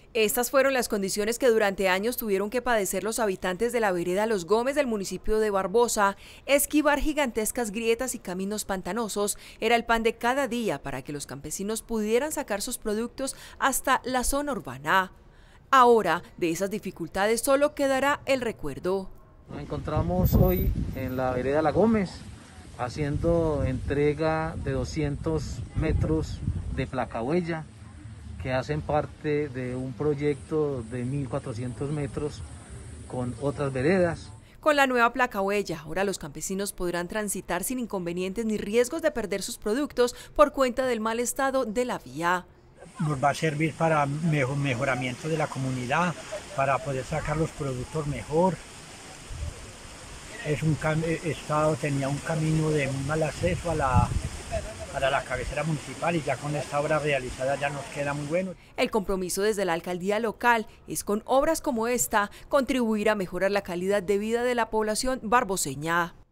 Estas fueron las condiciones que durante años tuvieron que padecer los habitantes de la vereda Los Gómez del municipio de Barbosa. Esquivar gigantescas grietas y caminos pantanosos era el pan de cada día para que los campesinos pudieran sacar sus productos hasta la zona urbana. Ahora, de esas dificultades solo quedará el recuerdo. Nos encontramos hoy en la vereda La Gómez haciendo entrega de 200 metros de placahuella que hacen parte de un proyecto de 1.400 metros con otras veredas. Con la nueva placahuella, ahora los campesinos podrán transitar sin inconvenientes ni riesgos de perder sus productos por cuenta del mal estado de la vía. Nos va a servir para mejoramiento de la comunidad, para poder sacar los productos mejor. Estado tenía un camino de muy mal acceso para la cabecera municipal y ya con esta obra realizada ya nos queda muy bueno. El compromiso desde la alcaldía local es con obras como esta contribuir a mejorar la calidad de vida de la población barboseña.